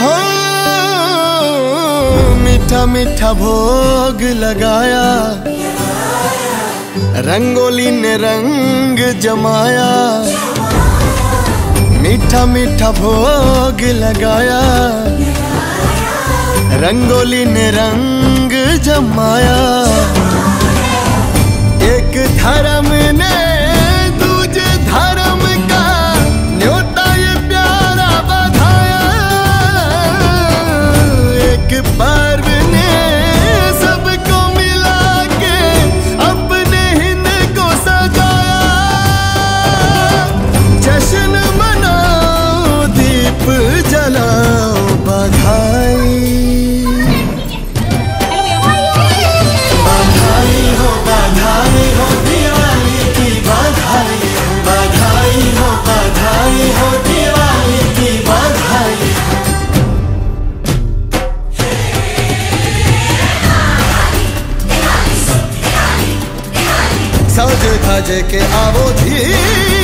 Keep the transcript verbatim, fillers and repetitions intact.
मीठा मीठा भोग लगाया, रंगोली ने रंग जमाया। मीठा मीठा भोग लगाया, रंगोली ने रंग जमाया। एक धर्म ने दूजे धर्म का न्योता ये प्यारा बधाया। एक पर्व ने सबको मिला के अपने हिंद को सजाया। जश्न मनाओ, दीप जलाओ, बधाई बधाई हो, बधाई हो, दिवाली की बधाई। बधाई हो, बधाई हो, दिवाली की बधाई। सज धज के आवो धीर